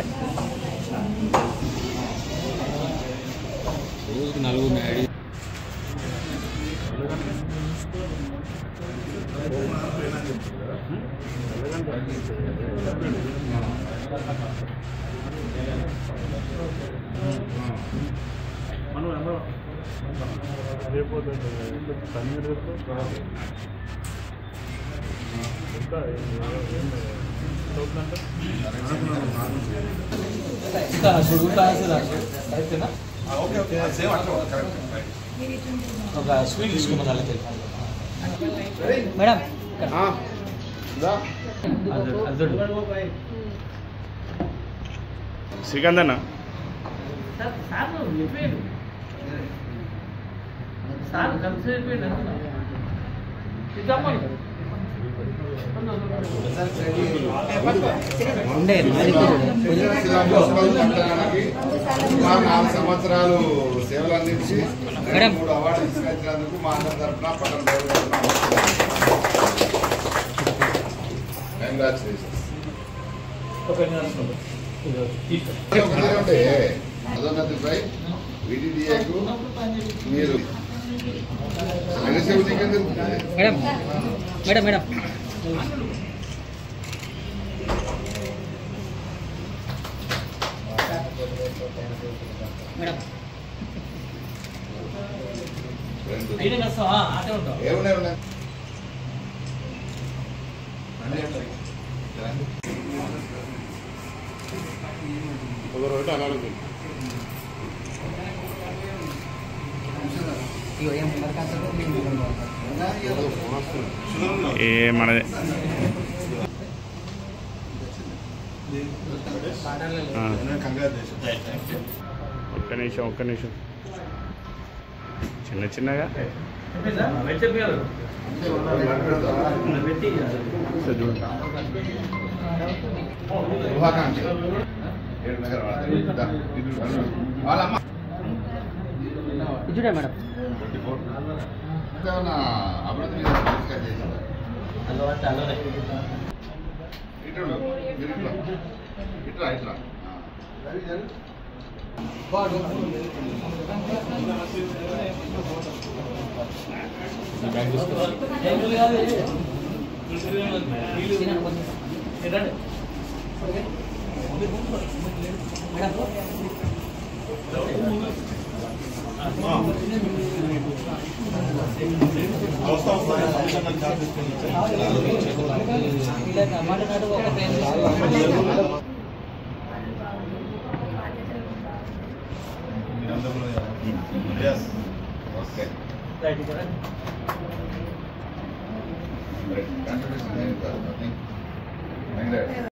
రోజుకి నలుగురిని యాడ్ ఒక స్వీట్ తీసుకున్నాం అలాగే మేడం శ్రీకాంత్ అన్న సుమారు 4 సంవత్సరాలు సేవలు అందించి 3 అవార్డులు తీసుకొచ్చినందుకు మా అందరి తరఫున పట్టణ పదోన్నతిపై విడిడిఏకు మీరు మేడం మేడం మేడం మేడం ఏమున్నాయి మనదే ఒక్క నిమిషం చిన్న చిన్నగా ఇచ్చుడే మేడం ఇట్లా ఇట్లా Yes. Okay. Right. Contribution.